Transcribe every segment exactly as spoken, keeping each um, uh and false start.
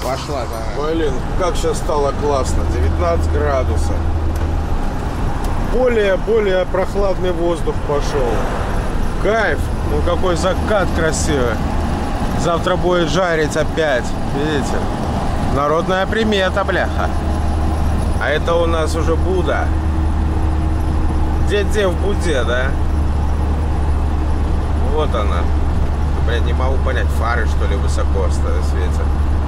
пошла. Да. Блин, как сейчас стало классно. девятнадцать градусов. Более-более прохладный воздух пошел. Кайф. Ну какой закат красивый. Завтра будет жарить опять. Видите? Народная примета, бляха. А это у нас уже Буда. Где-где в Буде, да? Вот она. Блин, не могу понять, фары что ли высоко светят.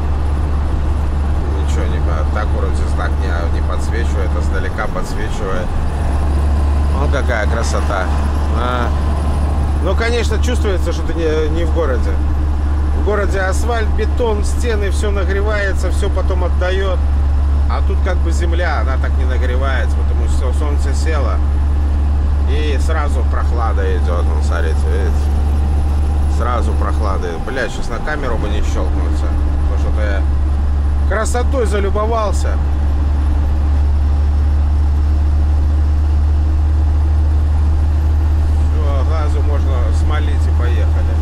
Ничего не понимаю. Так вроде знак не, не подсвечивает, а сдалека подсвечивает. Ну какая красота. А. Ну конечно чувствуется, что ты не, не в городе. В городе асфальт, бетон, стены, все нагревается, все потом отдает. А тут как бы земля, она так не нагревается, потому что солнце село. И сразу прохлада идет. Вон, смотрите, видите? Сразу прохлада. Бля, сейчас на камеру бы не щелкнуться. Потому что я красотой залюбовался. Все, газу можно смолить и поехали.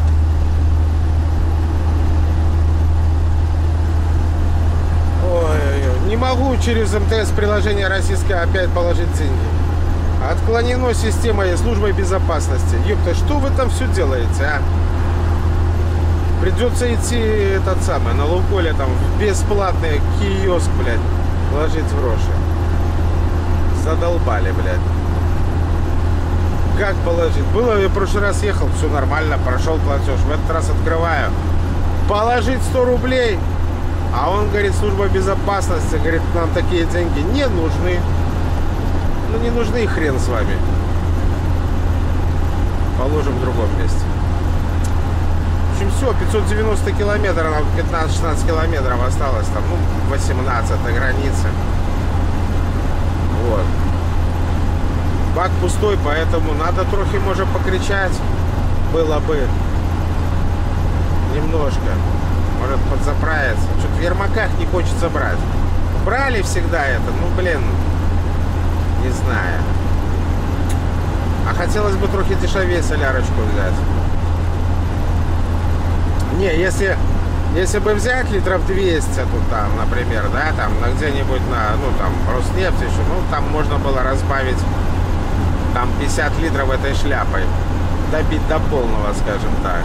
Ой-ой-ой. Не могу через МТС приложение российское опять положить деньги. Отклонено системой службой безопасности. Ёпта, что вы там все делаете, а? Придется идти этот самый, на Лукойле там в бесплатный киоск, блядь, ложить гроши. Задолбали, блядь. Как положить? Было, я в прошлый раз ехал, все нормально, прошел платеж. В этот раз открываю. Положить сто рублей. А он говорит, служба безопасности, говорит, нам такие деньги не нужны. Ну не нужны, и хрен с вами. Положим в другом месте. В общем, все, пятьсот девяносто километров, пятнадцать-шестнадцать километров осталось, там, ну, восемнадцать на границе. Вот. Бак пустой, поэтому надо трохи, может, покричать. Было бы немножко. Может, подзаправиться. Что-то в Ермаках не хочется брать. Брали всегда это, ну, блин, не знаю. А хотелось бы трохи дешевее солярочку взять. Не, если, если бы взять литров двести тут там, например, да, там, на где-нибудь на, ну, там, Роснефть еще, ну, там можно было разбавить, там, пятьдесят литров этой шляпой. Добить до полного, скажем так.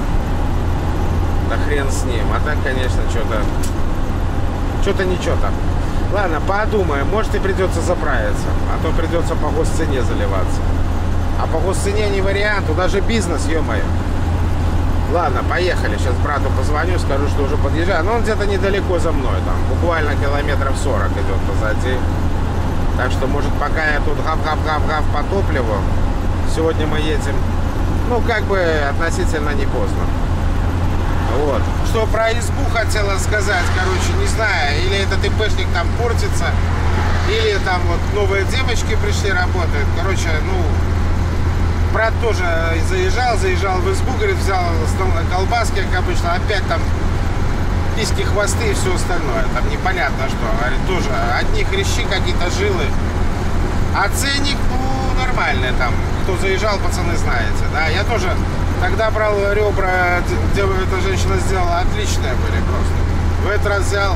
Да хрен с ним. А так, конечно, что-то, что-то ничего-то. Ладно, подумаем, может и придется заправиться, а то придется по госцене заливаться. А по госцене не вариант, туда же бизнес, ё-моё. Ладно, поехали, сейчас брату позвоню, скажу, что уже подъезжаю. Но он где-то недалеко за мной, там, буквально километров сорок идет позади. Так что, может, пока я тут гав-гав-гав-гав по топливу, сегодня мы едем, ну, как бы относительно не поздно. Вот. Что про избу хотела сказать, короче, не знаю, или этот ИПшник там портится, или там вот новые девочки пришли работать. Короче, ну, брат тоже заезжал, заезжал в избу, говорит, взял колбаски, как обычно, опять там письки, хвосты и все остальное. Там непонятно что. Говорит, тоже одни хрящи, какие-то жилы. А ценник, ну, нормальный там. Кто заезжал, пацаны, знаете, да. Я тоже тогда брал ребра, где эта женщина сделала, отличные были просто. В этот раз взял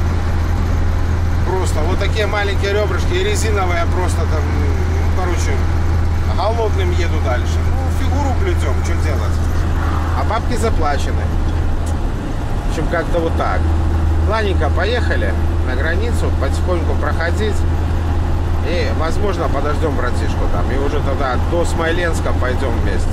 просто вот такие маленькие ребрышки, и резиновые просто там, ну, короче, голодным еду дальше. Ну, фигуру плетем, что делать. А бабки заплачены. В общем, как-то вот так. Ладненько, поехали на границу, потихоньку проходить. И, возможно, подождем братишку там. И уже тогда до Смоленска пойдем вместе.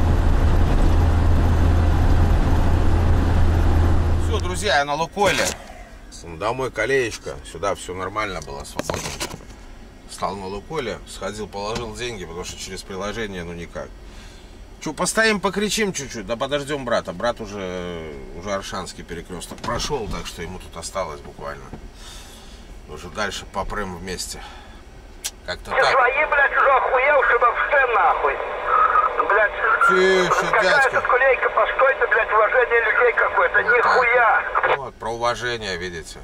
Все, друзья, я на Лукойле. Домой колеечко. Сюда все нормально было, свободно. Стал на Лукойле, сходил, положил деньги, потому что через приложение, ну никак. Че, постоим, покричим чуть-чуть, да подождем брата. Брат уже, уже Аршанский перекресток прошел, так что ему тут осталось буквально. Уже дальше попрем вместе. Как-то так. Свои, блядь, уже охуел, чтобы в штен, нахуй. Блядь, тише, дядька. Какая-то склейка, постой-то, блядь, уважение людей какое-то, вот нихуя. Вот, про уважение, видите.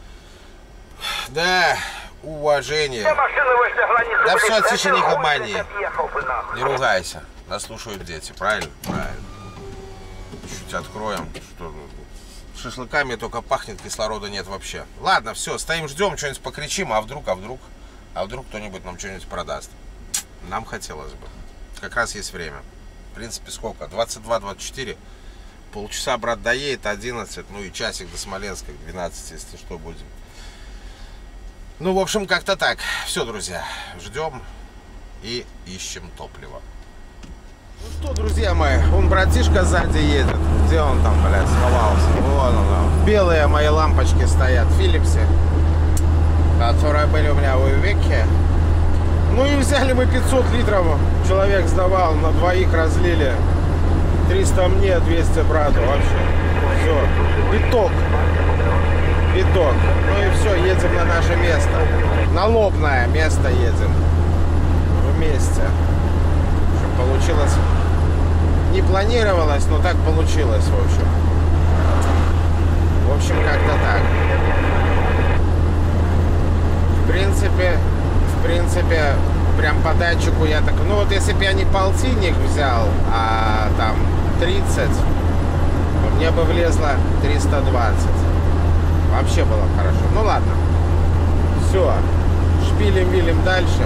Да, уважение. Границу, да блядь, все, тише, не гомони. Бы, не ругайся. Нас слушают дети, правильно? Правильно. Чуть откроем, что Шашлыками только пахнет, кислорода нет вообще. Ладно, все, стоим, ждем, что-нибудь покричим, а вдруг, а вдруг, а вдруг кто-нибудь нам что-нибудь продаст. Нам хотелось бы. Как раз есть время. В принципе, сколько? двадцать два двадцать четыре. Полчаса брат доедет, одиннадцать, ну и часик до Смоленска, двенадцать, если что, будем. Ну, в общем, как-то так. Все, друзья, ждем и ищем топливо. Ну что, друзья мои, он братишка сзади едет. Где он там, блядь, сховался? Вон он. Белые мои лампочки стоят в Филипсе, которые были у меня в Уивеке. Ну и взяли мы пятьсот литров. Человек сдавал, на двоих разлили. триста мне, двести брату. Вообще. Все. Биток. Биток. Ну и все, едем на наше место. На лобное место едем. Вместе. Получилось. Не планировалось, но так получилось, в общем. В общем, как-то так. В принципе, в принципе, прям по датчику я так... Ну вот если бы я не полтинник взял, а там тридцать, то мне бы влезло триста двадцать. Вообще было хорошо. Ну ладно. Все. Шпилим-вилим дальше.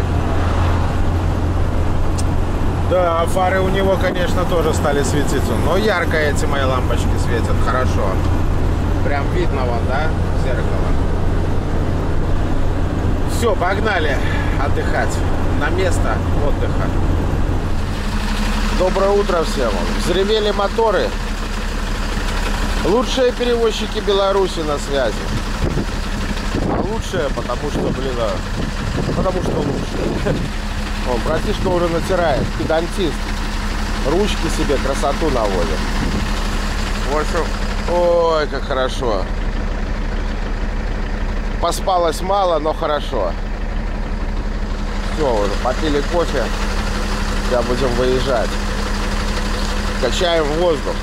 Да, фары у него, конечно, тоже стали светиться. Но ярко эти мои лампочки светят. Хорошо. Прям видно вон, да? Зеркало. Все, погнали отдыхать. На место отдыха. Доброе утро всем. Взревели моторы. Лучшие перевозчики Беларуси на связи. А лучшие, потому что, блин, потому что лучшие. О, братишка уже натирает, педантист. Ручки себе красоту наводит. В общем, ой, как хорошо. Поспалось мало, но хорошо. Все, уже попили кофе. Сейчас будем выезжать. Качаем воздух.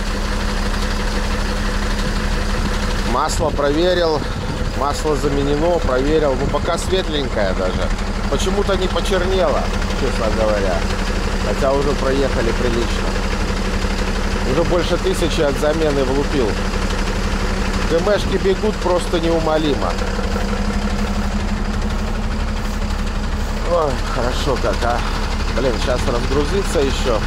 Масло проверил. Масло заменено, проверил. Ну, пока светленькое даже. Почему-то не почернело, честно говоря. Хотя уже проехали прилично. Уже больше тысячи от замены влупил. КМшки бегут просто неумолимо. Ой, хорошо как, а. Блин, сейчас разгрузиться еще.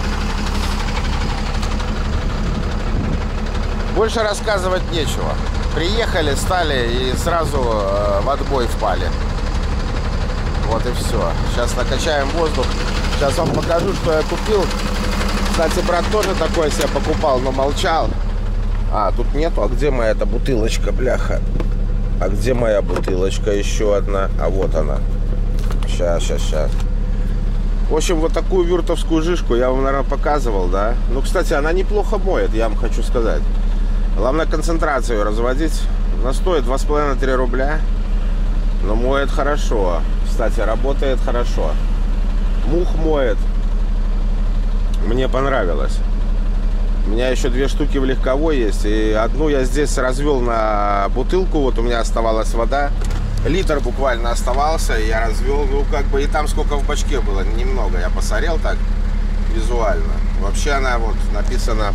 Больше рассказывать нечего. Приехали, стали и сразу э, в отбой впали. Вот и все. Сейчас накачаем воздух. Сейчас вам покажу, что я купил. Кстати, брат тоже такое себе покупал, но молчал. А, тут нету. А где моя эта бутылочка, бляха? А где моя бутылочка? Еще одна. А вот она. Сейчас, сейчас, сейчас. В общем, вот такую вюртовскую жижку я вам, наверное, показывал, да? Ну, кстати, она неплохо моет, я вам хочу сказать. Главное концентрацию разводить. Она стоит два с половиной — три рубля. Но моет хорошо. Кстати, работает хорошо. Мух моет. Мне понравилось. У меня еще две штуки в легковой есть. И одну я здесь развел на бутылку. Вот у меня оставалась вода. Литр буквально оставался. И я развел. Ну, как бы и там сколько в бачке было. Немного. Я посмотрел так визуально. Вообще она вот написано...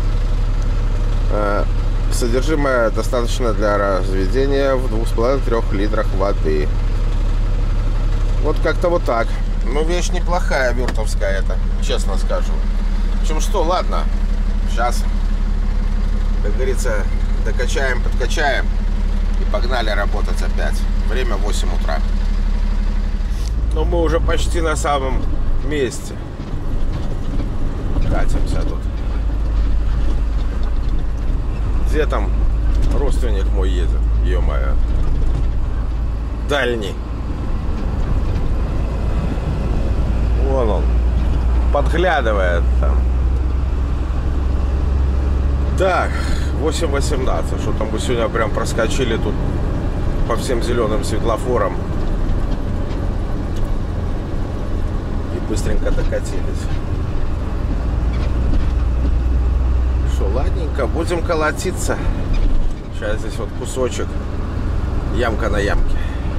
Э, содержимое достаточно для разведения в двух с половиной — трёх литрах воды. Вот как-то вот так. Ну, вещь неплохая, вюртовская это, честно скажу. В общем, что, ладно. Сейчас, как говорится, докачаем, подкачаем. И погнали работать опять. Время восемь утра. Но мы уже почти на самом месте. Катимся тут. Где там родственник мой едет? Ё-моё. Дальний. Вон он. Подглядывает там. Так, восемь восемнадцать. Что там мы сегодня прям проскочили тут по всем зеленым светлофорам. И быстренько докатились. Что, ладненько, будем колотиться. Сейчас здесь вот кусочек. Ямка на ямке.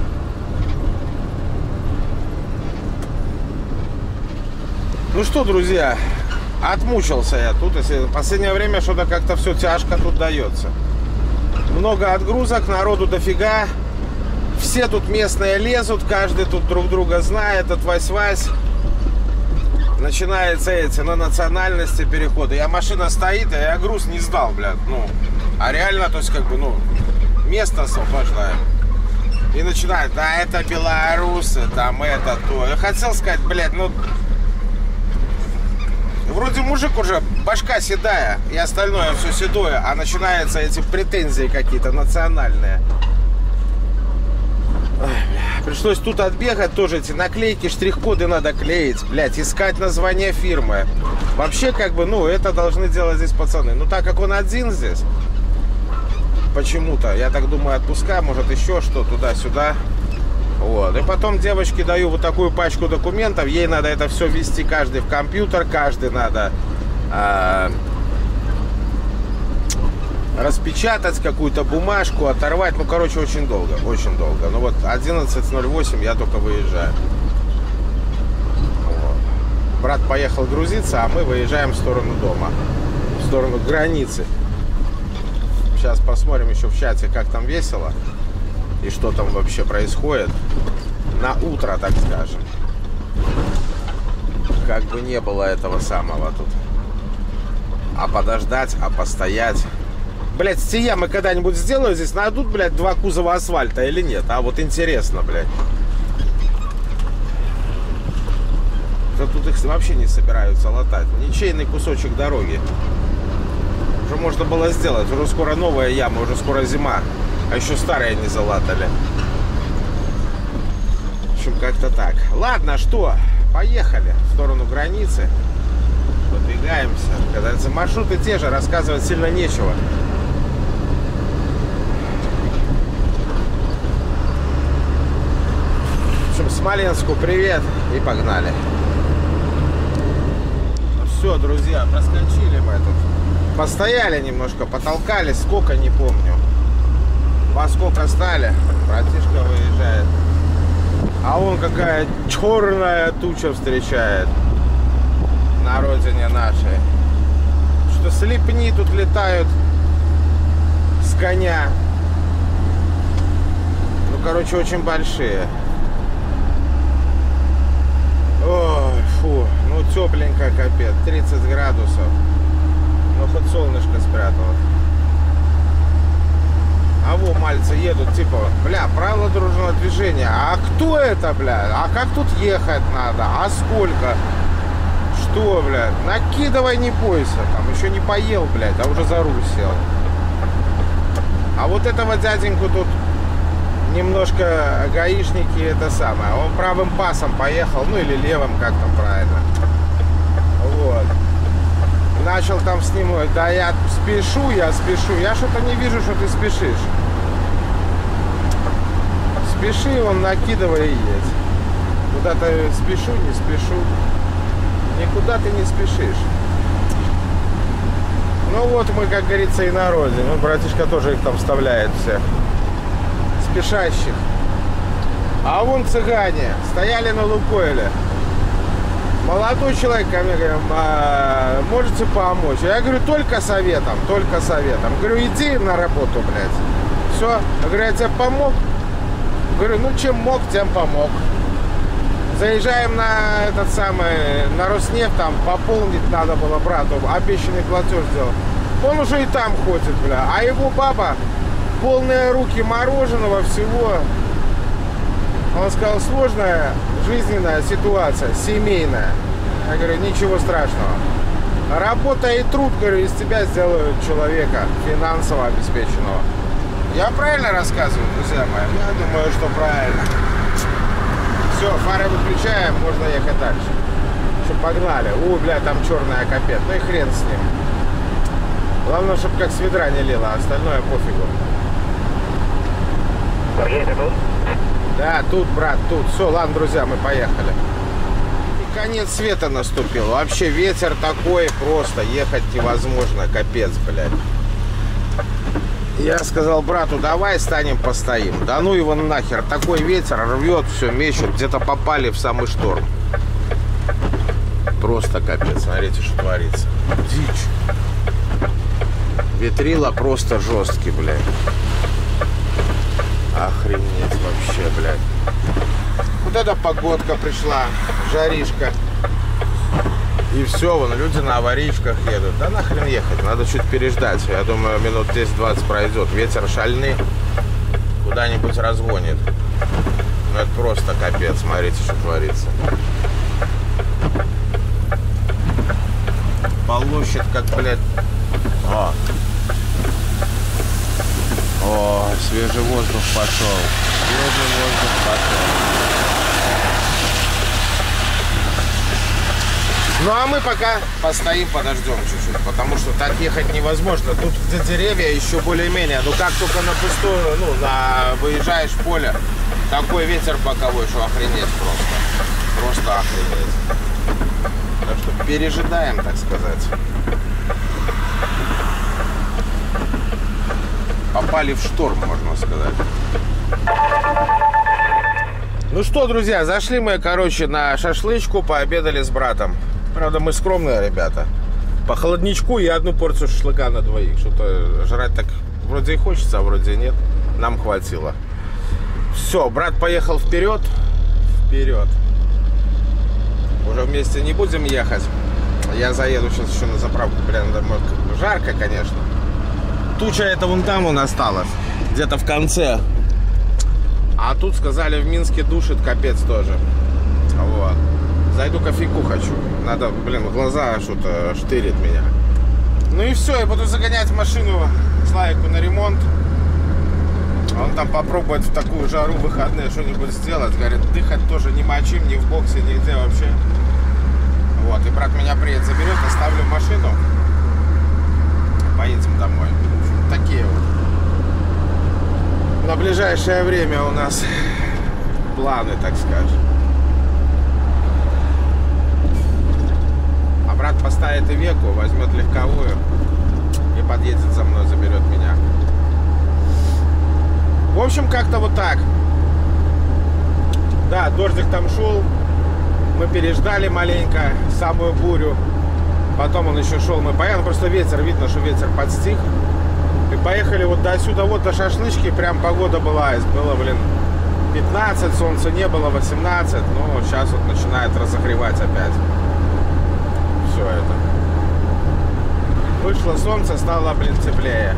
Ну что, друзья, отмучился я тут. Если в последнее время что-то как-то все тяжко тут дается. Много отгрузок, народу дофига. Все тут местные лезут, каждый тут друг друга знает, этот Вась-Вась. Начинаются эти на национальности переходы. Я машина стоит, а я груз не сдал, блядь. Ну, а реально, то есть, как бы, ну, место освобождаю. И начинают, да, это белорусы, там это, то. Я хотел сказать, блядь, ну... Вроде мужик уже, башка седая, и остальное все седое, а начинаются эти претензии какие-то национальные. Ой, бля. Пришлось тут отбегать тоже, эти наклейки, штрих-коды надо клеить, блядь, искать название фирмы. Вообще, как бы, ну, это должны делать здесь пацаны. Ну, так как он один здесь, почему-то, я так думаю, отпуска, может, еще что, туда-сюда. Вот. И потом девочке даю вот такую пачку документов. Ей надо это все ввести каждый в компьютер. Каждый надо э, распечатать какую-то бумажку, оторвать. Ну, короче, очень долго. Очень долго. Ну вот одиннадцать ноль восемь я только выезжаю. Вот. Брат поехал грузиться, а мы выезжаем в сторону дома. В сторону границы. Сейчас посмотрим еще в чате, как там весело. И что там вообще происходит на утро, так скажем. Как бы не было этого самого тут. А подождать, а постоять. Блять, эти ямы когда-нибудь сделаю здесь? Найдут, блядь, два кузова асфальта или нет? А вот интересно, блядь. Да тут их вообще не собираются латать. Ничейный кусочек дороги. Уже можно было сделать. Уже скоро новая яма, уже скоро зима. А еще старые не залатали. В общем, как-то так. Ладно, что? Поехали в сторону границы. Подвигаемся. Когда маршруты те же, рассказывать сильно нечего. В общем, Смоленску привет. И погнали. Ну все, друзья, проскочили мы тут. Постояли немножко, потолкались. Сколько, не помню. Во сколько стали, братишка выезжает. А вон какая черная туча встречает на родине нашей. Что слепни тут летают с коня. Ну, короче, очень большие. Ой, фу, ну тепленько, капец, тридцать градусов. Ну, хоть солнышко спряталось. А во, мальцы едут, типа, бля, правила дорожного движения. А кто это, бля? А как тут ехать надо? А сколько? Что, бля? Накидывай, не бойся. Там еще не поел, блядь, а уже за руль сел. А вот этого дяденьку тут немножко гаишники, это самое. Он правым пасом поехал, ну или левым, как там правильно. Вот. Начал там с ним, да я спешу, я спешу. Я что-то не вижу, что ты спешишь. Спеши, он накидывай и едь. Куда-то спешу, не спешу. Никуда ты не спешишь. Ну вот мы, как говорится, и на родине. Ну, братишка тоже их там вставляет всех. Спешащих. А вон цыгане стояли на Лукойле. Молодой человек ко мне говорит, а, можете помочь? Я говорю, только советом, только советом. Говорю, иди на работу, блядь. Все. Я говорю, я тебе помог? Говорю, ну чем мог, тем помог. Заезжаем на этот самый, на Роснефть, там пополнить надо было брату, обещанный платеж сделал. Он уже и там ходит, бля. А его баба, полные руки мороженого, всего. Он сказал, сложная жизненная ситуация, семейная. Я говорю, ничего страшного. Работа и труд, говорю, из тебя сделают человека финансово обеспеченного. Я правильно рассказываю, друзья мои? Я думаю, что правильно. Все, фары выключаем, можно ехать дальше. Что, погнали. Ой, бля, там черная капец. Ну и хрен с ним. Главное, чтобы как с ведра не лило, а остальное пофигу. Да, тут, брат, тут. Все, ладно, друзья, мы поехали. И конец света наступил. Вообще ветер такой, просто ехать невозможно. Капец, блядь. Я сказал брату, давай станем постоим. Да ну его нахер. Такой ветер рвет, все мечет. Где-то попали в самый шторм. Просто капец. Смотрите, что творится. Дичь. Ветрила просто жесткий, блядь. Охренеть вообще, блядь. Вот эта погодка пришла, жаришка. И все, вон люди на аварийках едут. Да нахрен ехать, надо чуть переждать. Я думаю, минут десять-двадцать пройдет. Ветер шальный, куда-нибудь разгонит. Ну это просто капец, смотрите, что творится. Полощет как, блядь. О. О, свежий воздух пошел. Свежий воздух пошел. Ну а мы пока постоим, подождем чуть-чуть, потому что так ехать невозможно. Тут где деревья еще более-менее. Ну как только на пустую, ну, на выезжаешь в поле, такой ветер боковой, что охренеть просто. Просто охренеть. Так что пережидаем, так сказать. Попали в шторм, можно сказать. Ну что, друзья, зашли мы, короче, на шашлычку, пообедали с братом. Правда, мы скромные ребята. По холодничку и одну порцию шашлыка на двоих. Что-то жрать так вроде и хочется, а вроде нет. Нам хватило. Все, брат поехал вперед. Вперед. Уже вместе не будем ехать. Я заеду сейчас еще на заправку. Блин, домой. Жарко, конечно. Туча это вон там у нас осталась. Где-то в конце. А тут сказали, в Минске душит капец тоже. Вот. Зайду кофейку хочу. Надо, блин, глаза что-то штырит меня. Ну и все, я буду загонять машину Славику на ремонт. Он там попробует в такую жару выходные что-нибудь сделать. Говорит, дыхать тоже ни мочим, ни в боксе, нигде вообще. Вот, и брат меня приедет, заберет, оставлю машину. Поедем домой. Такие вот. На ближайшее время у нас планы, так скажем. А брат поставит Ивеку, возьмет легковую и подъедет за мной, заберет меня. В общем, как-то вот так. Да, дождик там шел. Мы переждали маленько самую бурю. Потом он еще шел, мы поехали. Просто ветер, видно, что ветер подстих. И поехали вот до сюда, вот до шашлычки. Прям погода была. Было, блин, пятнадцать, солнца не было, восемнадцать. Ну, сейчас вот начинает разогревать опять. Все это. Вышло солнце, стало, блин, теплее.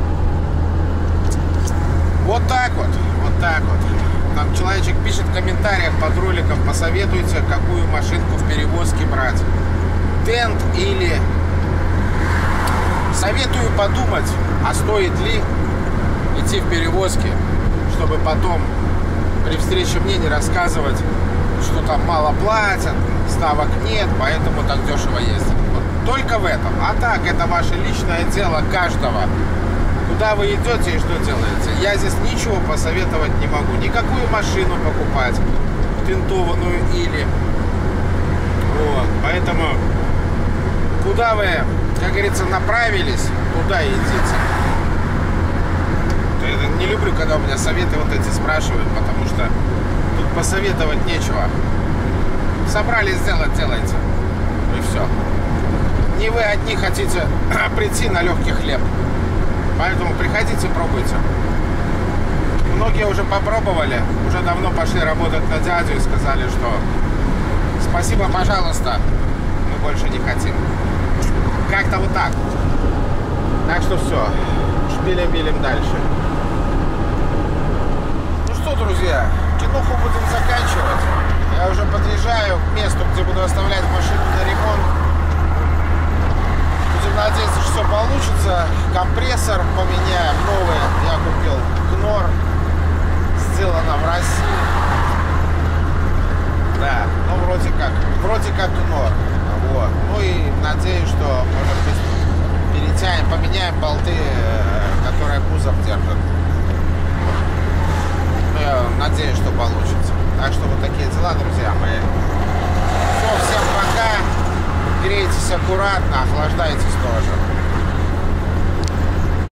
Вот так вот, вот так вот. Там человечек пишет в комментариях под роликом, посоветуйте, какую машинку в перевозке брать. Тент или... Советую подумать, а стоит ли идти в перевозке, чтобы потом при встрече мне не рассказывать, что там мало платят, ставок нет, поэтому так дешево ездят. Вот только в этом. А так, это ваше личное дело каждого. Куда вы идете и что делаете? Я здесь ничего посоветовать не могу. Никакую машину покупать, тентованную или... Вот, поэтому, куда вы, как говорится, направились, туда и идите. Я не люблю, когда у меня советы вот эти спрашивают, потому что тут посоветовать нечего. Собрали сделать, делайте. И все. Не вы одни хотите прийти на легкий хлеб. Поэтому приходите, пробуйте. Многие уже попробовали, уже давно пошли работать на дядю и сказали, что спасибо, пожалуйста, мы больше не хотим. Как-то вот так. Так что все, шпилем-билем дальше. Ну что, друзья, киноху будем заканчивать. Я уже подъезжаю к месту, где буду оставлять машину на ремонт. Будем надеяться, что все получится. Компрессор поменяем, новый. Я купил Кнор. Сделано в России. Да, ну вроде как, вроде как Кнор. Вот. Ну и надеюсь, что, может быть, перетянем, поменяем болты, которые кузов держат. Ну, я надеюсь, что получится. Так что вот такие дела, друзья мои. Все, всем пока. Грейтесь аккуратно, охлаждайтесь тоже.